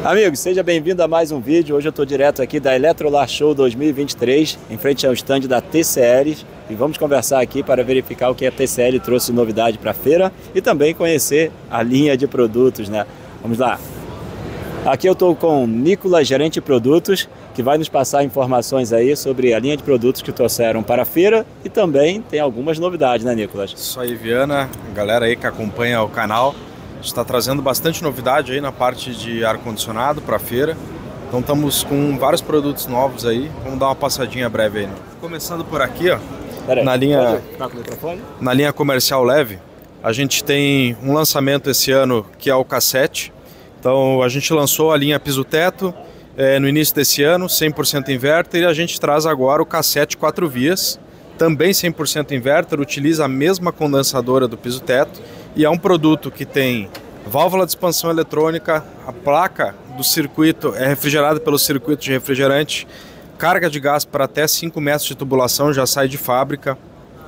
Amigos, seja bem-vindo a mais um vídeo. Hoje eu estou direto aqui da Electrolar Show 2023, em frente ao stand da TCL, e vamos conversar aqui para verificar o que a TCL trouxe de novidade para a feira e também conhecer a linha de produtos, né? Vamos lá. Aqui eu estou com o Nicolas, gerente de produtos, que vai nos passar informações aí sobre a linha de produtos que trouxeram para a feira e também tem algumas novidades, né, Nicolas? Isso aí, Viana, galera aí que acompanha o canal. A gente está trazendo bastante novidade aí na parte de ar-condicionado para a feira. Então estamos com vários produtos novos aí. Vamos dar uma passadinha breve aí, né? Começando por aqui, ó, na linha comercial leve, a gente tem um lançamento esse ano que é o K7. Então a gente lançou a linha piso-teto no início desse ano, 100% inverter, e a gente traz agora o K7 4 vias, também 100% inverter, utiliza a mesma condensadora do piso-teto. E é um produto que tem válvula de expansão eletrônica, a placa do circuito é refrigerada pelo circuito de refrigerante, carga de gás para até 5 metros de tubulação, já sai de fábrica,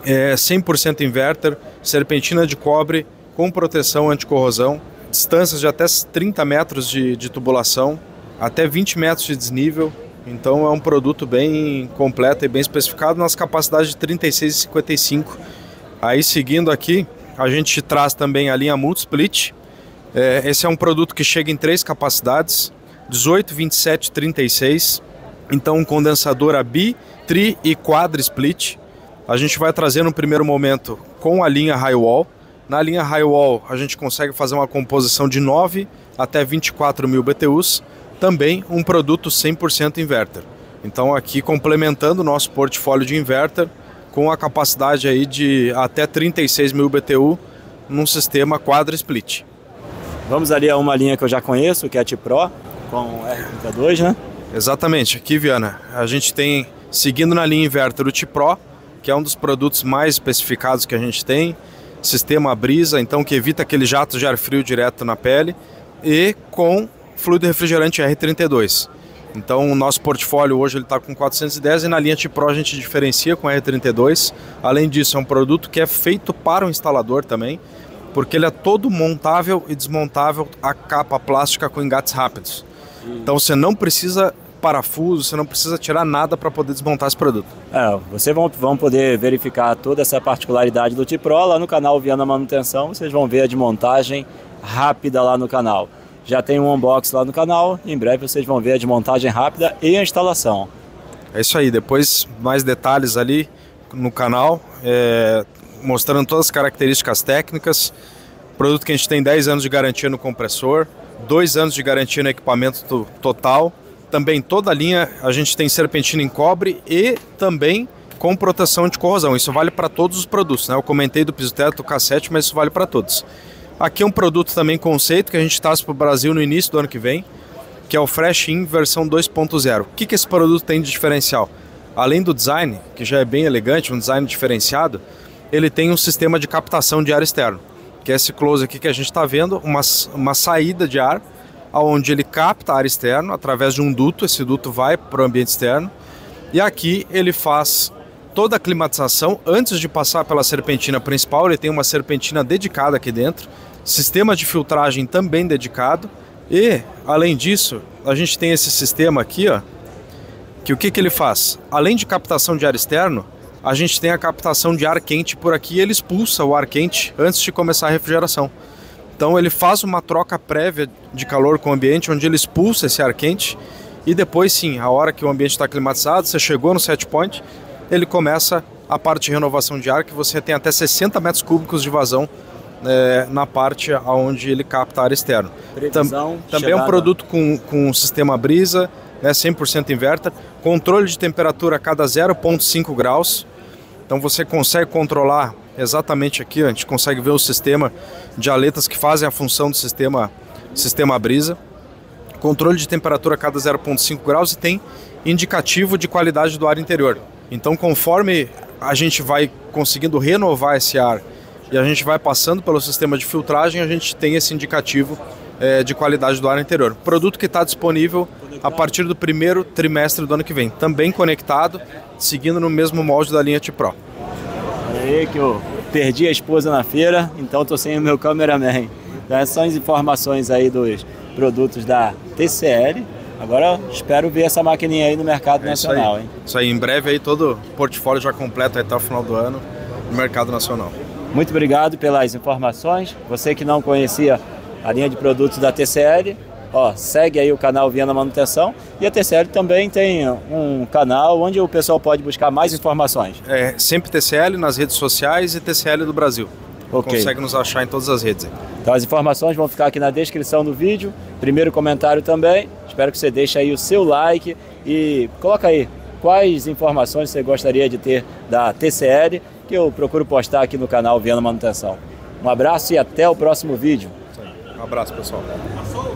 100% inverter, serpentina de cobre com proteção anticorrosão, distâncias de até 30 metros de tubulação, até 20 metros de desnível. Então é um produto bem completo e bem especificado nas capacidades de 36 e 55. Aí seguindo aqui, a gente traz também a linha Multi-Split. Esse é um produto que chega em 3 capacidades, 18, 27 e 36. Então um condensador a bi, tri e quadra split. A gente vai trazer no primeiro momento com a linha Highwall. Na linha Highwall a gente consegue fazer uma composição de 9 até 24 mil BTUs. Também um produto 100% inverter. Então aqui complementando o nosso portfólio de inverter, com a capacidade aí de até 36 mil BTU num sistema quadra split. Vamos ali a uma linha que eu já conheço, que é a T-Pro, com R32, né? Exatamente. Aqui, Viana, a gente tem, seguindo na linha inverter, o T-Pro, que é um dos produtos mais especificados que a gente tem, sistema brisa, então que evita aquele jato de ar frio direto na pele, e com fluido refrigerante R32. Então o nosso portfólio hoje está com 410 e na linha T-Pro a gente diferencia com R32. Além disso, é um produto que é feito para o instalador também, porque ele é todo montável e desmontável, a capa plástica com engates rápidos. Então você não precisa parafuso, você não precisa tirar nada para poder desmontar esse produto. Vocês vão poder verificar toda essa particularidade do T-Pro lá no canal Viana Manutenção. Vocês vão ver a desmontagem rápida lá no canal. Já tem um unboxing lá no canal, em breve vocês vão ver a desmontagem rápida e a instalação. É isso aí, depois mais detalhes ali no canal, mostrando todas as características técnicas. Produto que a gente tem 10 anos de garantia no compressor, 2 anos de garantia no equipamento total. Também toda a linha a gente tem serpentina em cobre e também com proteção de corrosão. Isso vale para todos os produtos, né? Eu comentei do piso-teto, do K7, mas isso vale para todos. Aqui é um produto também conceito que a gente traz para o Brasil no início do ano que vem, que é o Fresh In versão 2.0. O que esse produto tem de diferencial? Além do design, que já é bem elegante, um design diferenciado, ele tem um sistema de captação de ar externo, que é esse close aqui que a gente está vendo, uma saída de ar, onde ele capta ar externo através de um duto, esse duto vai para o ambiente externo, e aqui ele faz toda a climatização. Antes de passar pela serpentina principal, ele tem uma serpentina dedicada aqui dentro, sistema de filtragem também dedicado, e além disso, a gente tem esse sistema aqui, ó, que o que ele faz? Além de captação de ar externo, a gente tem a captação de ar quente por aqui, e ele expulsa o ar quente antes de começar a refrigeração. Então ele faz uma troca prévia de calor com o ambiente, onde ele expulsa esse ar quente, e depois sim, a hora que o ambiente está climatizado, você chegou no set point, ele começa a parte de renovação de ar, que você tem até 60 metros cúbicos de vazão na parte onde ele capta ar externo. Também é um produto com sistema brisa, 100% inverter, controle de temperatura a cada 0,5 graus. Então você consegue controlar exatamente aqui, a gente consegue ver o sistema de aletas que fazem a função do sistema brisa. Controle de temperatura a cada 0,5 graus e tem indicativo de qualidade do ar interior. Então conforme a gente vai conseguindo renovar esse ar e a gente vai passando pelo sistema de filtragem, a gente tem esse indicativo de qualidade do ar interior. Produto que está disponível a partir do primeiro trimestre do ano que vem. Também conectado, seguindo no mesmo molde da linha T-Pro. Aí que eu perdi a esposa na feira, então estou sem o meu cameraman. Essas são as informações aí produtos da TCL. Agora espero ver essa maquininha aí no mercado nacional, hein? Isso aí, em breve aí todo o portfólio já completo até o final do ano no mercado nacional. Muito obrigado pelas informações. Você que não conhecia a linha de produtos da TCL, segue aí o canal Viana Manutenção, e a TCL também tem um canal onde o pessoal pode buscar mais informações. Sempre TCL nas redes sociais e TCL do Brasil. Okay. Consegue nos achar em todas as redes. Então as informações vão ficar aqui na descrição do vídeo, primeiro comentário também. Espero que você deixe aí o seu like e coloca aí quais informações você gostaria de ter da TCL, que eu procuro postar aqui no canal Viana Manutenção. Um abraço e até o próximo vídeo. Um abraço, pessoal.